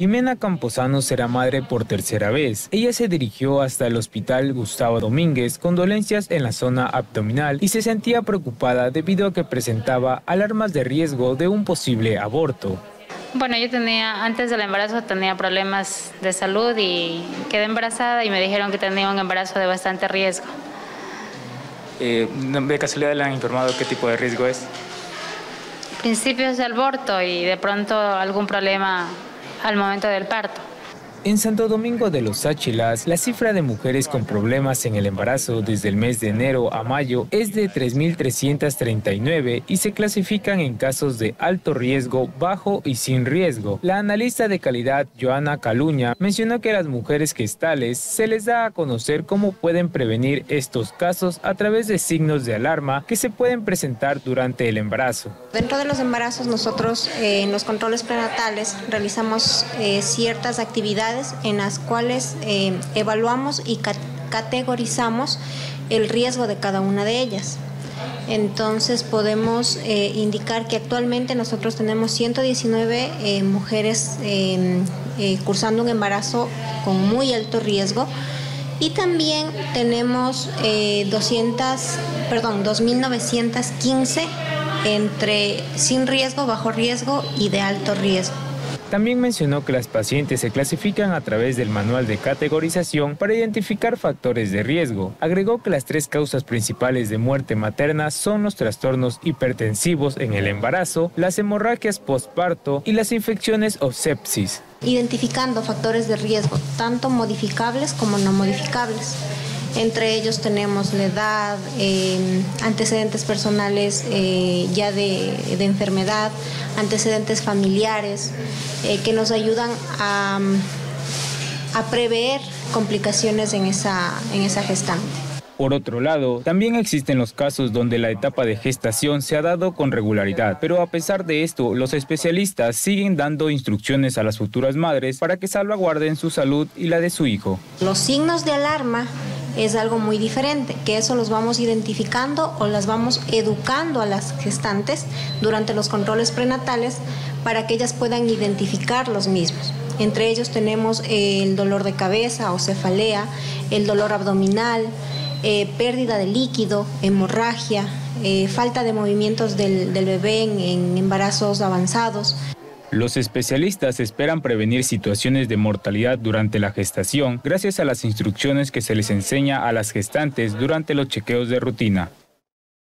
Jimena Camposano será madre por tercera vez. Ella se dirigió hasta el hospital Gustavo Domínguez con dolencias en la zona abdominal y se sentía preocupada debido a que presentaba alarmas de riesgo de un posible aborto. Bueno, yo antes del embarazo tenía problemas de salud y quedé embarazada y me dijeron que tenía un embarazo de bastante riesgo. ¿De casualidad le han informado qué tipo de riesgo es? Principios de aborto y de pronto algún problema al momento del parto. En Santo Domingo de los Áchilas, la cifra de mujeres con problemas en el embarazo desde el mes de enero a mayo es de 3.339 y se clasifican en casos de alto riesgo, bajo y sin riesgo. La analista de calidad Joana Caluña mencionó que a las mujeres gestales se les da a conocer cómo pueden prevenir estos casos a través de signos de alarma que se pueden presentar durante el embarazo. Dentro de los embarazos nosotros en los controles prenatales realizamos ciertas actividades en las cuales evaluamos y categorizamos el riesgo de cada una de ellas. Entonces podemos indicar que actualmente nosotros tenemos 119 mujeres cursando un embarazo con muy alto riesgo y también tenemos 2.915 entre sin riesgo, bajo riesgo y de alto riesgo. También mencionó que las pacientes se clasifican a través del manual de categorización para identificar factores de riesgo. Agregó que las 3 causas principales de muerte materna son los trastornos hipertensivos en el embarazo, las hemorragias postparto y las infecciones o sepsis. Identificando factores de riesgo, tanto modificables como no modificables. Entre ellos tenemos la edad, antecedentes personales ya de enfermedad, antecedentes familiares, que nos ayudan a prever complicaciones en esa gestante. Por otro lado, también existen los casos donde la etapa de gestación se ha dado con regularidad, pero a pesar de esto, los especialistas siguen dando instrucciones a las futuras madres para que salvaguarden su salud y la de su hijo. Los signos de alarma es algo muy diferente, que eso los vamos identificando o las vamos educando a las gestantes durante los controles prenatales para que ellas puedan identificar los mismos. Entre ellos tenemos el dolor de cabeza o cefalea, el dolor abdominal, pérdida de líquido, hemorragia, falta de movimientos del bebé en embarazos avanzados. Los especialistas esperan prevenir situaciones de mortalidad durante la gestación gracias a las instrucciones que se les enseña a las gestantes durante los chequeos de rutina.